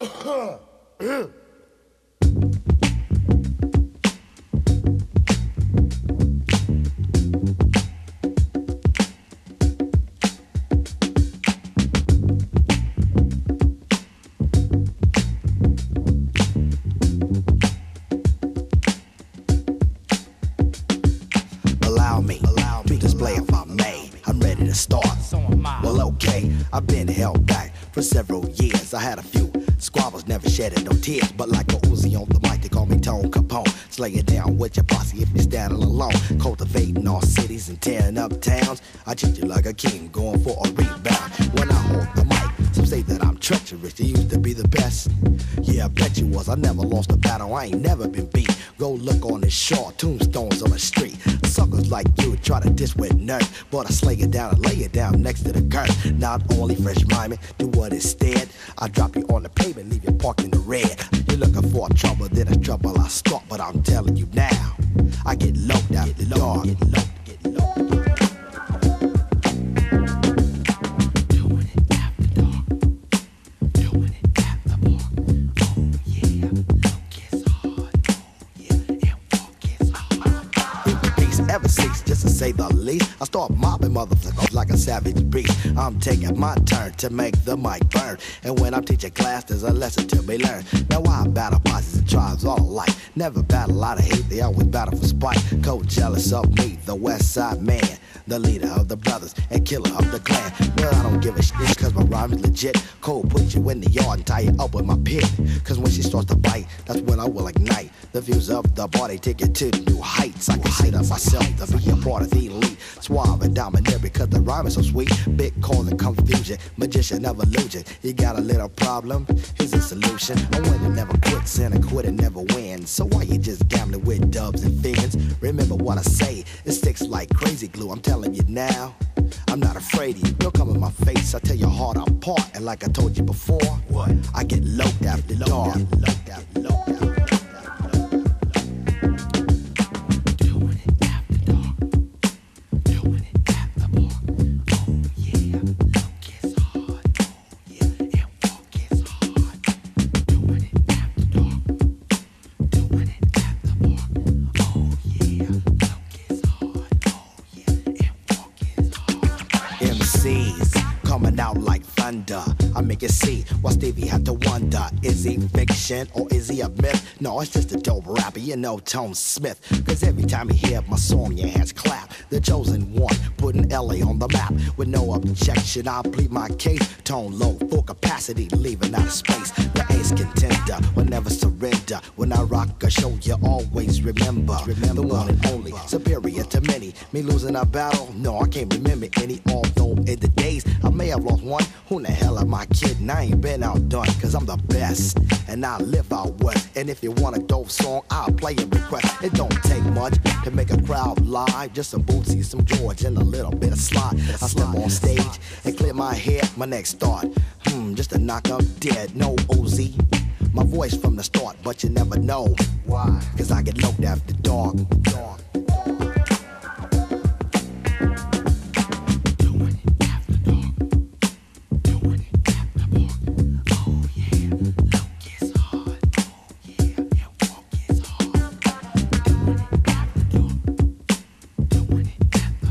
Allow me to display if I may. I'm ready to start. So am I. Well, okay, I've been held back for several years. I had a few squabbles, never shedding no tears. But like a Uzi on the mic, they call me Tone Capone. Slay it down with your posse if you're standing alone. Cultivating all cities and tearing up towns. I treat you like a king, going for a rebound. When I hold the mic, some say that I'm treacherous. You used to be the best. Yeah, I bet you was. I never lost a battle. I ain't never been beat. Go look on the shore, tombstones on the street. Suckers like you try to diss with nerve, but I slay it down and lay it down next to the curb. Not only fresh rhyming, do what instead. I drop you on the pavement, leave you parked in the red. You're looking for trouble, then it's trouble I start. But I'm telling you now, I get low down the dog. Get low. Ever since, just to say the least, I start mobbing motherfuckers like a savage beast. I'm taking my turn to make the mic burn, and when I'm teaching class, there's a lesson to be learned. Now I battle bosses and tribes all alike. Never battle out of hate, they always battle for spite. Cold jealous of me, the West Side man, the leader of the brothers and killer of the clan. Well, I don't give a shit, cause my rhyme is legit. Cold put you in the yard and tie you up with my pit. Cause when she starts to bite, that's when I will ignite the views of the body, take it to new heights. I consider myself to be a part of the elite, suave and dominant because the rhyme is so sweet. Big cause and confusion, magician of illusion. You got a little problem, here's a solution. A winner never quits and a quitter never wins. So why you just gambling with dubs and fins? Remember what I say, it sticks like crazy glue. I'm telling you now, I'm not afraid of you. You'll come in my face, I tear your heart apart. And like I told you before, what? I get loped after dark. MCs coming out like thunder. I make it see what Stevie had to wonder. Is he fiction or is he a myth? No, it's just a dope rapper, you know, Tone Smith. Cause every time you hear my song, your hands clap. The chosen one, putting LA on the map. With no objection, I'll plead my case. Tone low, full capacity, leaving out of space. The ace contender will never surrender. When I rock a show, you always remember the one and only, superior to many. Me losing a battle? No, I can't remember any. Although in the days I may have lost one, who in the hell am I kidding? I ain't been outdone, cause I'm the best, and I live out west. And if you want a dope song, I'll play a request. It don't take much to make a crowd live. Just some Bootsy, some George, and a little bit of slide. I step on stage and clear my head, my next start. Just to knock 'em dead, no OZ. My voice from the start, but you never know why. Cause I get looked after dark.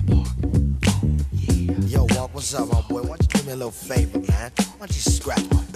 What's up, my boy? Why don't you do me a little favor, man? Why don't you scratch my